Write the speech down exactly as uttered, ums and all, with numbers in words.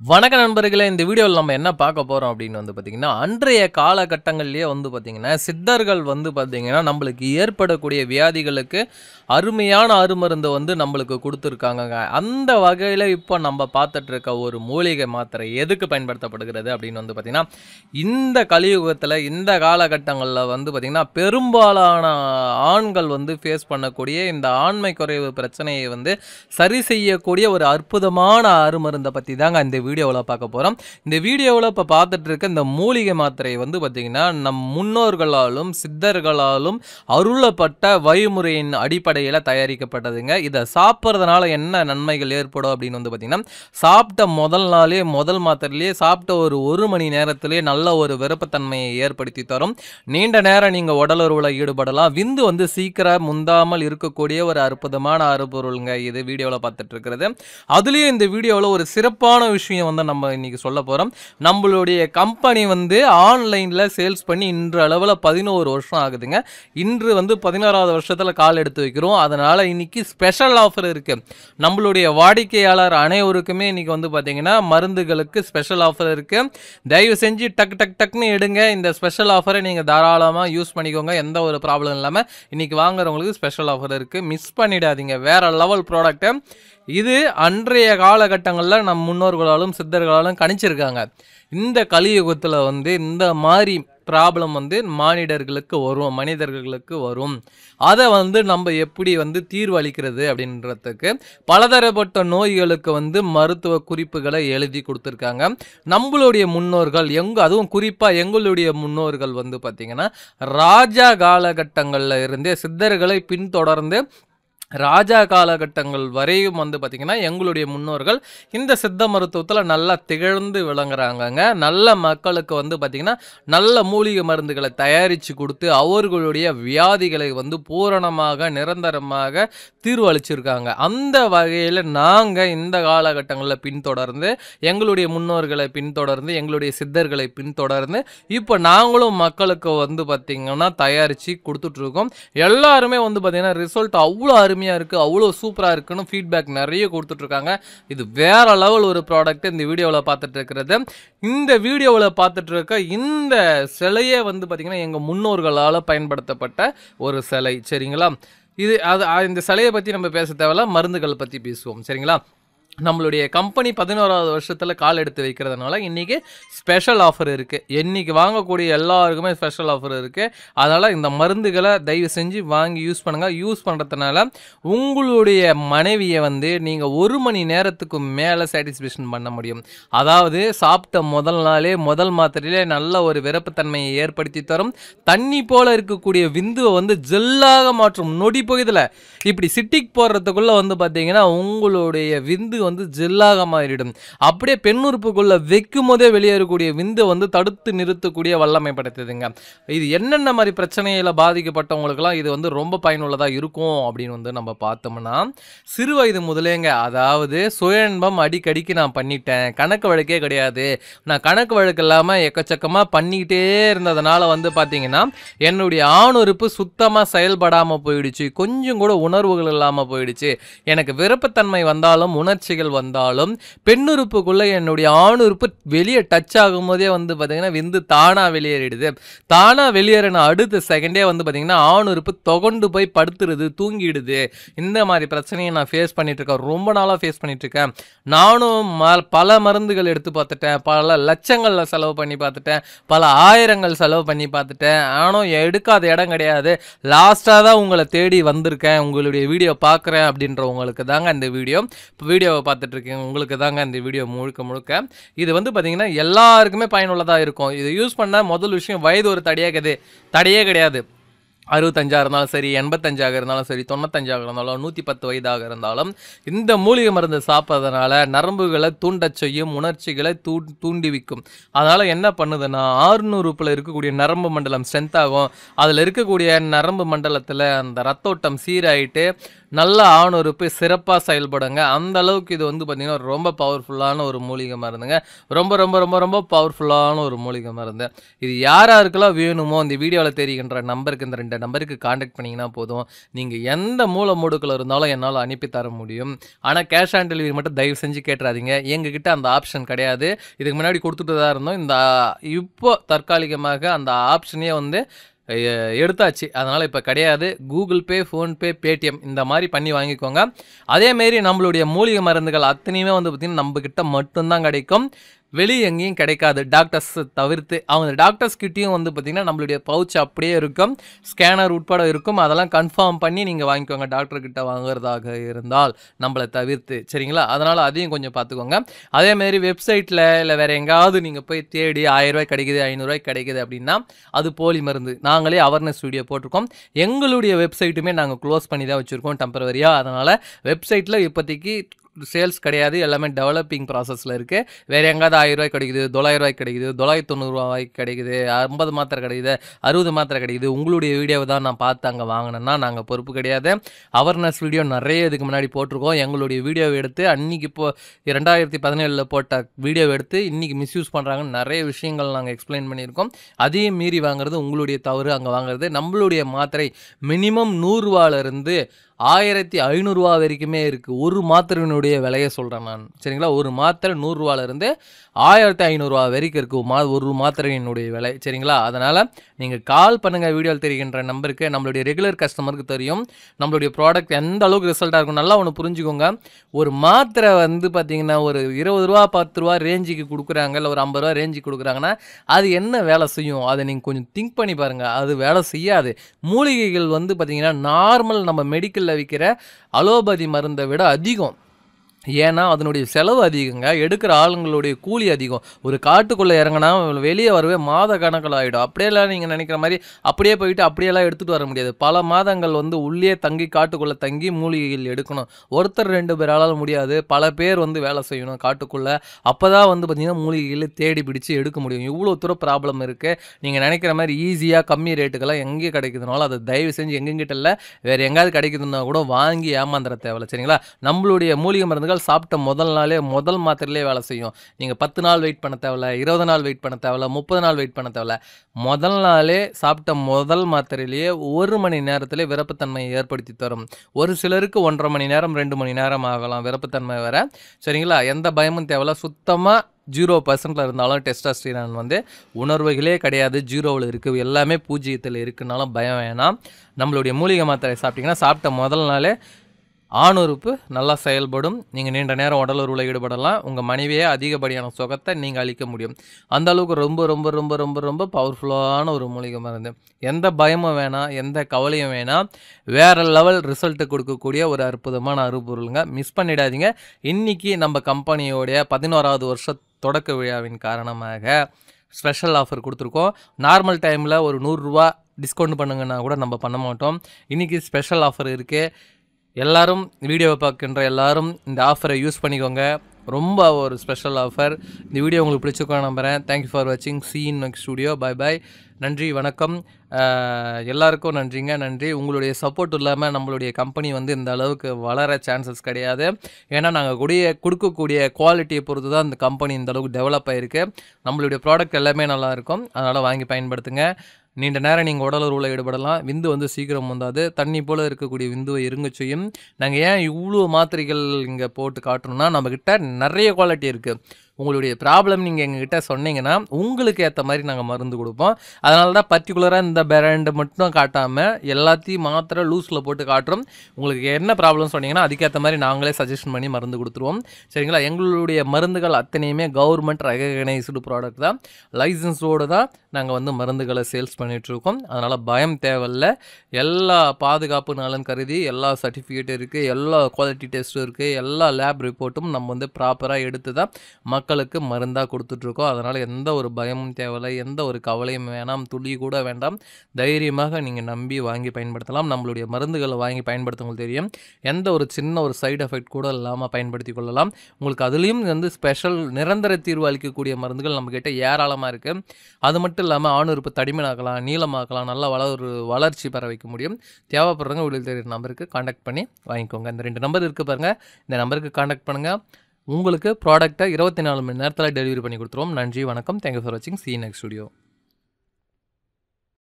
வணக்க நண்பர்களே, இந்த வீடியோவில் நம்ம என்ன பார்க்க போகிறோம் அப்படின்னு வந்து பார்த்திங்கன்னா, அன்றைய காலகட்டங்கள்லேயே வந்து பார்த்திங்கன்னா சித்தர்கள் வந்து பார்த்திங்கன்னா நம்மளுக்கு ஏற்படக்கூடிய வியாதிகளுக்கு அருமையான அருமருந்து வந்து நம்மளுக்கு கொடுத்துருக்காங்கங்க. அந்த வகையில் இப்போ நம்ம பார்த்துட்டு இருக்க ஒரு மூலிகை மாத்திரை எதுக்கு பயன்படுத்தப்படுகிறது அப்படின்னு வந்து பார்த்திங்கன்னா, இந்த கலியுகத்தில் இந்த காலகட்டங்களில் வந்து பார்த்திங்கன்னா பெரும்பாலான ஆண்கள் வந்து ஃபேஸ் பண்ணக்கூடிய இந்த ஆண்மை குறைவு பிரச்சனையை வந்து சரி செய்யக்கூடிய ஒரு அற்புதமான அருமருந்தை பற்றி தாங்க இந்த வீடியோவில் பார்க்க போகிறோம். இந்த வீடியோவில் இப்போ பார்த்துட்டு இருக்க இந்த மூலிகை மாத்திரை வந்து பார்த்திங்கன்னா நம் முன்னோர்களாலும் சித்தர்களாலும் அருளப்பட்ட வழிமுறையின் அடிப்படையில் தயாரிக்கப்பட்டதுங்க. இதை சாப்பிட்றதுனால என்ன நன்மைகள் ஏற்படும் அப்படின்னு வந்து பார்த்திங்கன்னா, சாப்பிட்ட முதல் நாளே முதல் மாத்திரையிலேயே சாப்பிட்ட ஒரு ஒரு மணி நேரத்திலேயே நல்ல ஒரு விருப்பத்தன்மையை ஏற்படுத்தி தரும். நீண்ட நேரம் நீங்கள் உடலுறவில் ஈடுபடலாம். விந்து வந்து சீக்கிரம் முந்தாமல் இருக்கக்கூடிய ஒரு அற்புதமான அருபொருளுங்க இது வீடியோவில் பார்த்துட்டு இருக்கிறது. அதுலேயும் இந்த வீடியோவில் ஒரு சிறப்பான விஷயம் வந்து நம்ம இன்னைக்கு சொல்ல போகிறோம். நம்மளுடைய கம்பெனி வந்து ஆன்லைனில் சேல்ஸ் பண்ணி இன்று அளவில் பதினோரு வருஷம் ஆகுதுங்க. இன்று வந்து பதினோராவது வருஷத்தில் கால் எடுத்து வைக்கிறோம். அதனால் இன்னைக்கு ஸ்பெஷல் ஆஃபர் இருக்குது. நம்மளுடைய வாடிக்கையாளர் அனைவருக்குமே இன்னைக்கு வந்து பார்த்தீங்கன்னா மருந்துகளுக்கு ஸ்பெஷல் ஆஃபர் இருக்குது. தயவு செஞ்சு டக் டக் டக்னு எடுங்க. இந்த ஸ்பெஷல் ஆஃபரை நீங்கள் தாராளமாக யூஸ் பண்ணிக்கோங்க. எந்த ஒரு ப்ராப்ளம் இல்லாமல் இன்னைக்கு வாங்குறவங்களுக்கு ஸ்பெஷல் ஆஃபர் இருக்குது. மிஸ் பண்ணிடாதீங்க. வேற லெவல் ப்ராடக்ட்டு இது. அன்றைய காலகட்டங்களில் நம் முன்னோர்களாலும் சித்தர்களாலும் கணிச்சிருக்காங்க. இந்த கலியுகத்தில் வந்து இந்த மாதிரி ப்ராப்ளம் வந்து மானிடர்களுக்கு வரும், மனிதர்களுக்கு வரும். அதை வந்து நம்ம எப்படி வந்து தீர்வு அளிக்கிறது அப்படின்றதுக்கு பலதரப்பட்ட நோய்களுக்கு வந்து மருத்துவ குறிப்புகளை எழுதி கொடுத்துருக்காங்க. நம்மளுடைய முன்னோர்கள் எங்க அதுவும் குறிப்பாக எங்களுடைய முன்னோர்கள் வந்து பார்த்திங்கன்னா ராஜா காலகட்டங்களில் இருந்தே சித்தர்களை பின்தொடர்ந்து ராஜா காலகட்டங்கள் வரையும் வந்து பார்த்திங்கன்னா எங்களுடைய முன்னோர்கள் இந்த சித்த மருத்துவத்தில் நல்லா திகழ்ந்து விளங்குறாங்கங்க. நல்ல மக்களுக்கு வந்து பார்த்திங்கன்னா நல்ல மூலிகை மருந்துகளை தயாரித்து கொடுத்து அவர்களுடைய வியாதிகளை வந்து பூரணமாக நிரந்தரமாக தீர்வு அளிச்சிருக்காங்க. அந்த வகையில் நாங்கள் இந்த காலகட்டங்களில் பின்தொடர்ந்து எங்களுடைய முன்னோர்களை பின்தொடர்ந்து எங்களுடைய சித்தர்களை பின்தொடர்ந்து இப்போ நாங்களும் மக்களுக்கு வந்து பார்த்திங்கன்னா தயாரித்து கொடுத்துட்ருக்கோம். எல்லாருமே வந்து பார்த்திங்கன்னா ரிசல்ட் அவ்வளோ அருமையாக இருக்கு, அவ்வளோ சூப்பராக இருக்குன்னு ஃபீட்பேக் நிறைய கொடுத்துட்ருக்காங்க. இது வேற லெவல் ஒரு ப்ராடக்ட் இந்த வீடியோவில் பார்த்துட்டு இருக்கிறது. இந்த வீடியோவில் பார்த்துட்டு இருக்க இந்த சிலையே வந்து பார்த்திங்கன்னா எங்கள் முன்னோர்களால் பயன்படுத்தப்பட்ட ஒரு சிலை. சரிங்களா? இது அது இந்த சிலையை பற்றி நம்ம பேச தேவையில்ல, மருந்துகள் பற்றி பேசுவோம். சரிங்களா? நம்மளுடைய கம்பெனி பதினோராவது வருஷத்தில் கால் எடுத்து வைக்கிறதுனால இன்றைக்கி ஸ்பெஷல் ஆஃபர் இருக்குது. இன்றைக்கி வாங்கக்கூடிய எல்லாருக்குமே ஸ்பெஷல் ஆஃபர் இருக்குது. அதனால் இந்த மருந்துகளை தயவு செஞ்சு வாங்கி யூஸ் பண்ணுங்கள். யூஸ் பண்ணுறதுனால உங்களுடைய மனைவியை வந்து நீங்கள் ஒரு மணி நேரத்துக்கு மேலே சாட்டிஸ்ஃபேக்ஷன் பண்ண முடியும். அதாவது சாப்பிட்ட முதல் நாளே முதல் மாத்திரையிலே நல்ல ஒரு விருப்பத்தன்மையை ஏற்படுத்தி தரும். தண்ணி போல் இருக்கக்கூடிய விந்துவை வந்து ஜெல்லாக மாற்றும். நொடி பகுதியில் இப்படி சிட்டிக் போடுறதுக்குள்ளே வந்து பார்த்தீங்கன்னா உங்களுடைய விந்து வந்து ஜெல்லாக மாறிடும். அப்படியே பெண்ணுறுப்புக்குள்ள வைக்கும் போதே வெளியேறக்கூடிய விந்து வந்து தடுத்து நிறுத்தக்கூடிய வல்லமை படைத்ததுங்க. இது என்னென்ன மாதிரி பிரச்சனையில பாதிக்கப்பட்டவங்களுக்கெல்லாம் இது வந்து ரொம்ப பயனுள்ளதாக இருக்கும் அப்படின்னு வந்து நம்ம பார்த்தோம்னா, சிறு வயது முதலேங்க, அதாவது சுயன்பம் அடிக்கடிக்கு நான் பண்ணிட்டேன், கணக்கு வழக்கே கிடையாது, நான் கணக்கு வழக்கு இல்லாமல் எக்கச்சக்கமாக பண்ணிக்கிட்டே இருந்ததுனால வந்து பார்த்தீங்கன்னா என்னுடைய ஆணுறுப்பு சுத்தமாக செயல்படாமல் போயிடுச்சு, கொஞ்சம் கூட உணர்வுகள் இல்லாமல் போயிடுச்சு, எனக்கு விருப்பத்தன்மை வந்தாலும் உணர்ச்சி வந்தாலும் பெண்ணுறுப்புக்குள்ள என்னுடைய ஆணுறுப்பு வெளியே டச் ஆகும் போதே வந்து பார்த்தீங்கன்னா விந்து தானா வெளியேறிடுது. தானா வெளியேறின அடுத்த செகண்டே வந்து பார்த்தீங்கன்னா ஆணுறுப்பு தொகண்டு போய் படுத்துருது, தூங்கிடுது. இந்த மாதிரி பிரச்சனையை நான் ஃபேஸ் பண்ணிட்டு இருக்கேன். ரொம்ப நாளாக ஃபேஸ் பண்ணிட்டு இருக்கேன். நானும் பல மருந்துகள் எடுத்து பார்த்துட்டேன், பல லட்சங்களில் செலவு பண்ணி பார்த்துட்டேன், பல ஆயிரங்கள் செலவு பண்ணி பார்த்துட்டேன். ஆனால் எடுக்காத இடம் கிடையாது. லாஸ்ட்டாக தான் உங்களை தேடி வந்திருக்கேன், உங்களுடைய வீடியோ பார்க்குறேன் அப்படின்றவங்களுக்கு தாங்க இந்த வீடியோ. இப்போ வீடியோவை பார்த்துட்டு இருக்கீங்க, உங்களுக்கு தாங்க இந்த வீடியோ முழுக்க முழுக்க. இது வந்து பார்த்தீங்கன்னா எல்லாருக்குமே பயனுள்ளதாக இருக்கும். இது யூஸ் பண்ண முதல் விஷயம், வயது ஒரு தடையே தடையே கிடையாது. அறுபத்தஞ்சாக இருந்தாலும் சரி, எண்பத்தஞ்சாக இருந்தாலும் சரி, தொண்ணூத்தஞ்சாக இருந்தாலும், நூற்றி பத்து வயதாக இருந்தாலும் இந்த மூலிகை மருந்து சாப்பிட்றதுனால நரம்புகளை தூண்டச் செய்யும், உணர்ச்சிகளை தூ தூண்டிவிக்கும். அதனால் என்ன பண்ணுதுன்னா ஆறுநூறுப்பில் இருக்கக்கூடிய நரம்பு மண்டலம் ஸ்ட்ரென்த் ஆகும். அதில் இருக்கக்கூடிய நரம்பு மண்டலத்தில் அந்த ரத்தோட்டம் சீராயிட்டு நல்ல ஆணுறுப்பு சிறப்பாக செயல்படுங்க. அந்த அளவுக்கு இது வந்து பார்த்திங்கன்னா ரொம்ப பவர்ஃபுல்லான ஒரு மூலிகை மருந்துங்க. ரொம்ப ரொம்ப ரொம்ப ரொம்ப பவர்ஃபுல்லான ஒரு மூலிகை மருந்து. இது யார் யாருக்கெல்லாம் வேணுமோ இந்த வீடியோவில் தெரிகின்ற நம்பருக்கு இந்த ரெண்டு நம்பருக்கு காண்டாக்ட் பண்ணிங்கன்னா போதும். நீங்கள் எந்த மூல மூடுக்கில் இருந்தாலும் என்னால் அனுப்பி தர முடியும். ஆனால் கேஷ் ஆன் டெலிவரி மட்டும் தயவு செஞ்சு கேட்டுறாதீங்க. எங்ககிட்ட அந்த ஆப்ஷன் கிடையாது. இதுக்கு முன்னாடி கொடுத்துட்டு தான் இருந்தோம். இந்த இப்போ தற்காலிகமாக அந்த ஆப்ஷனே வந்து எடுத்தாச்சு. அதனால் இப்போ கிடையாது. கூகுள் பே, ஃபோன்பே, பேடிஎம் இந்த மாதிரி பண்ணி வாங்கிக்கோங்க. அதேமாரி நம்மளுடைய மூலிகை மருந்துகள் அத்தனையுமே வந்து பார்த்திங்கன்னா நம்மக்கிட்ட மட்டும்தான் கிடைக்கும். வெளியே எங்கேயும் கிடைக்காது. டாக்டர்ஸ் தவிர்த்து அவங்க டாக்டர்ஸ் கிட்டேயும் வந்து பார்த்திங்கன்னா நம்மளுடைய பவுச் அப்படியே இருக்கும். ஸ்கேனர் உட்பட இருக்கும். அதெல்லாம் கன்ஃபார்ம் பண்ணி நீங்கள் வாங்கிக்கோங்க டாக்டர்கிட்ட வாங்குறதாக இருந்தால் நம்மளை தவிர்த்து. சரிங்களா? அதனால் அதையும் கொஞ்சம் பார்த்துக்கோங்க. அதேமாரி வெப்சைட்டில் இல்லை வேறு எங்கேயாவது நீங்கள் போய் தேடி ஆயிரம் ரூபாய் கிடைக்குது ஐநூறுரூவாய்க்கு கிடைக்குது அப்படின்னா அது போலி மருந்து. நாங்களே அவேர்னஸ் வீடியோ போட்டிருக்கோம். எங்களுடைய வெப்சைட்டுமே நாங்கள் க்ளோஸ் பண்ணி தான் வச்சுருக்கோம் டெம்பரவரியாக. அதனால் வெப்சைட்டில் இப்போதைக்கு சேல்ஸ் கிடையாது. எல்லாமே டெவலப்பிங் ப்ராசஸில் இருக்குது. வேறு எங்காவது ஆயிரம் ரூபாய் கிடைக்குது, தொள்ளாயிரம் ரூபாய்க்கு கிடைக்குது, தொள்ளாயிரத்தி தொண்ணூறுரூவாய்க்கு கிடைக்குது, ஐம்பது மாத்திரை கிடைக்குது, அறுபது மாத்திரை கிடைக்குது. உங்களுடைய வீடியோவை தான் நான் பார்த்து அங்கே வாங்கினேன்னா நாங்கள் பொறுப்பு கிடையாது. அவேர்னஸ் வீடியோ நிறைய இதுக்கு முன்னாடி போட்டிருக்கோம். எங்களுடைய வீடியோவை எடுத்து அன்றைக்கி இப்போ ரெண்டாயிரத்தி பதினேழில் போட்ட வீடியோவை எடுத்து இன்றைக்கி மிஸ்யூஸ் பண்ணுறாங்கன்னு நிறைய விஷயங்கள் நாங்கள் எக்ஸ்பிளைன் பண்ணியிருக்கோம். அதையும் மீறி வாங்குறது உங்களுடைய தவறு. அங்கே வாங்குறது நம்மளுடைய மாத்திரை மினிமம் நூறுரூவாலேருந்து ஆயிரத்தி ஐநூறுரூவா வரைக்குமே இருக்குது. ஒரு மாத்திரையினுடைய விலையை சொல்கிறேன் நான். சரிங்களா? ஒரு மாத்திரை நூறுரூவாலேருந்து ஆயிரத்தி ஐநூறுரூவா வரைக்கும் இருக்குது மா ஒரு மாத்திரையினுடைய விலை. சரிங்களா? அதனால் நீங்கள் கால் பண்ணுங்கள். வீடியோவில் தெரிகின்ற நம்பருக்கு. நம்மளுடைய ரெகுலர் கஸ்டமருக்கு தெரியும் நம்மளுடைய ப்ராடக்ட் எந்த அளவுக்கு ரிசல்ட்டாக இருக்கும். நல்லா ஒன்று புரிஞ்சுக்கோங்க. ஒரு மாத்திரை வந்து பார்த்திங்கன்னா ஒரு இருபது ரூபா பத்து ரூபா ரேஞ்சுக்கு கொடுக்குறாங்க, இல்லை ஒரு ஐம்பது ரூபா ரேஞ்சுக்கு கொடுக்குறாங்கன்னா அது என்ன வேலை செய்யும் அதை நீங்கள் கொஞ்சம் திங்க் பண்ணி பாருங்கள். அது வேலை செய்யாது. மூலிகைகள் வந்து பார்த்திங்கன்னா நார்மல் நம்ம மெடிக்கலில் விற்கிற அலோபதி மருந்தை விட அதிகம். ஏன்னா அதனுடைய செலவு அதிகங்க. எடுக்கிற ஆளுங்களுடைய கூலி அதிகம். ஒரு காட்டுக்குள்ளே இறங்கினா வெளியே வரவே மாத கணக்கில் ஆகிடும். அப்படியெல்லாம் நீங்கள் நினைக்கிற மாதிரி அப்படியே போயிட்டு அப்படியெல்லாம் எடுத்துகிட்டு வர முடியாது. பல மாதங்கள் வந்து உள்ளே தங்கி காட்டுக்குள்ளே தங்கி மூலிகைகள் எடுக்கணும். ஒருத்தர் ரெண்டு பேரால் முடியாது. பல பேர் வந்து வேலை செய்யணும் காட்டுக்குள்ளே. அப்போ தான் வந்து பார்த்திங்கன்னா மூலிகைகளை தேடி பிடிச்சி எடுக்க முடியும். இவ்வளோ தூரம் ப்ராப்ளம் இருக்குது. நீங்கள் நினைக்கிற மாதிரி ஈஸியாக கம்மி ரேட்டுக்கெல்லாம் எங்கே கிடைக்குதுனாலும் அதை தயவு செஞ்சு எங்கெங்கிட்ட இல்லை வேறு எங்கேயாவது கிடைக்குதுன்னா கூட வாங்கி ஏமாந்துட தேவையில்லை. சரிங்களா? நம்மளுடைய மூலிகை மருந்துகள் சாப்பிட்ட முதல் நாளே முதல் மாத்திரையிலே வேலை செய்யும். நீங்கள் பத்து நாள் வெயிட் பண்ண தேவையில்ல, இருபது நாள் வெயிட் பண்ண தேவையில்ல, முப்பது நாள் வெயிட் பண்ண தேவையில்ல. முதல் நாளே சாப்பிட்ட முதல் மாத்திரையிலேயே ஒரு மணி நேரத்திலே விரப்புத்தன்மையை ஏற்படுத்தி தரும். ஒரு சிலருக்கு ஒன்றரை மணி நேரம் ரெண்டு மணி நேரம் ஆகலாம் விரப்புத்தன்மை வர. சரிங்களா? எந்த பயமும் தேவையில்ல. சுத்தமாக ஜீரோ பர்சன்டில் இருந்தாலும் டெஸ்டாஸ்டிரான் வந்து உணர்வுகளே கிடையாது. ஜீரோவில் இருக்குது. எல்லாமே பூஜ்ஜியத்தில் இருக்குனாலும் பயம் வேணாம். நம்மளுடைய மூலிகை மாத்திரை சாப்பிட்டிங்கன்னா சாப்பிட்ட முதல் நாளே ஆணுறுப்பு நல்லா செயல்படும். நீங்கள் நீண்ட நேரம் உடலுறவில் ஈடுபடலாம். உங்கள் மனைவியே அதிகப்படியான சுகத்தை நீங்கள் அளிக்க முடியும். அந்த அளவுக்கு ரொம்ப ரொம்ப ரொம்ப ரொம்ப ரொம்ப பவர்ஃபுல்லான ஒரு மூலிகை மருந்து. எந்த பயமும் வேணாம், எந்த கவலையும் வேணாம். வேறு லெவல் ரிசல்ட்டு கொடுக்கக்கூடிய ஒரு அற்புதமான அருப்பொருளுங்க. மிஸ் பண்ணிடாதீங்க. இன்றைக்கி நம்ம கம்பெனியோடைய பதினோராவது வருஷ தொடக்க விழாவின் காரணமாக ஸ்பெஷல் ஆஃபர் கொடுத்துருக்கோம். நார்மல் டைமில் ஒரு நூறுரூவா டிஸ்கவுண்ட் பண்ணுங்கன்னா கூட நம்ம பண்ண மாட்டோம். இன்றைக்கி ஸ்பெஷல் ஆஃபர் இருக்குது. எல்லாரும் வீடியோவை பார்க்கின்ற எல்லாரும் இந்த ஆஃபரை யூஸ் பண்ணிக்கோங்க. ரொம்ப ஒரு ஸ்பெஷல் ஆஃபர். இந்த வீடியோ உங்களுக்கு பிடிச்சிருக்கோம் நம்புகிறேன். தேங்க்யூ ஃபார் வாட்சிங். See in next studio. Bye bye. நன்றி, வணக்கம். எல்லாருக்கும் நன்றிங்க. நன்றி. உங்களுடைய சப்போர்ட் இல்லாமல் நம்மளுடைய கம்பெனி வந்து இந்த அளவுக்கு வளர சான்சஸ் கிடையாது. ஏன்னா நாங்கள் கூடிய கொடுக்கக்கூடிய குவாலிட்டியை பொறுத்து தான் இந்த கம்பெனி இந்த அளவுக்கு டெவலப் ஆகிருக்கு. நம்மளுடைய ப்ராடக்ட் எல்லாமே நல்லாயிருக்கும். அதனால் வாங்கி பயன்படுத்துங்க. நீண்ட நேரம் நீங்கள் உடலுறவில் ஈடுபடலாம். விந்து வந்து சீக்கிரம் வந்தாது. தண்ணி போல் இருக்கக்கூடிய விந்துவை இருங்க செய்யும். நாங்கள் ஏன் இவ்வளோ மாத்திரைகள் இங்கே போட்டு காட்டணும்னா நம்மக்கிட்ட நிறைய குவாலிட்டி இருக்குது. உங்களுடைய ப்ராப்ளம் நீங்கள் எங்ககிட்ட சொன்னீங்கன்னா உங்களுக்கு ஏற்ற மாதிரி நாங்கள் மருந்து கொடுப்போம். அதனால தான் பர்டிகுலராக இந்த பிராண்டு மட்டும் காட்டாமல் எல்லாத்தையும் மாத்திரை லூஸில் போட்டு காட்டுறோம். உங்களுக்கு என்ன ப்ராப்ளம் சொன்னீங்கன்னா அதுக்கேற்ற மாதிரி நாங்களே சஜஷன் பண்ணி மருந்து கொடுத்துருவோம். சரிங்களா? எங்களுடைய மருந்துகள் அத்தனையுமே கவர்மெண்ட் ரெகக்னைஸ்டு ப்ராடக்ட் தான். லைசன்ஸோடு தான் நாங்கள் வந்து மருந்துகளை சேல்ஸ் பண்ணிகிட்ருக்கோம். அதனால் பயம் தேவையில்லை. எல்லா பாதுகாப்பு நலன் கருதி எல்லா சர்டிஃபிகேட்டும் இருக்குது, எல்லா குவாலிட்டி டெஸ்ட்டும் இருக்குது, எல்லா லேப் ரிப்போர்ட்டும் நம்ம வந்து ப்ராப்பராக எடுத்து தான் மக்களுக்கு மருந்தாக கொடுத்துட்ருக்கோம். அதனால் எந்த ஒரு பயமும் தேவையில்லை, எந்த ஒரு கவலையும் வேணாம், துளி கூட வேண்டாம். தைரியமாக நீங்கள் நம்பி வாங்கி பயன்படுத்தலாம். நம்மளுடைய மருந்துகளை வாங்கி பயன்படுத்தவங்களுக்கு தெரியும், எந்த ஒரு சின்ன ஒரு சைடு எஃபெக்ட் கூட இல்லாமல் பயன்படுத்தி கொள்ளலாம். உங்களுக்கு அதுலேயும் வந்து ஸ்பெஷல் நிரந்தர தீர்வு அளிக்கக்கூடிய மருந்துகள் நம்மக்கிட்ட ஏராளமாக இருக்குது. அது மட்டும் இல்லாமல் ஆணுறுப்பு தடிமனாக்கலாம், நீளமாக்கலாம், நல்லா வளர் வளர்ச்சி பெற வைக்க முடியும். தேவைப்படுறவங்க உள்ள தெரியுற நம்பருக்கு காண்டாக்ட் பண்ணி வாங்கிக்கோங்க. இந்த ரெண்டு நம்பர் இருக்குது பாருங்கள், இந்த நம்பருக்கு காண்டாக்ட் பண்ணுங்கள். உங்களுக்கு ப்ராடக்ட்டை இருபத்தி நாலு மணி நேரத்தில் டெலிவரி பண்ணி கொடுத்துருவோம். நன்றி, வணக்கம். தேங்க்யூ ஃபார் வாட்சிங். See next video.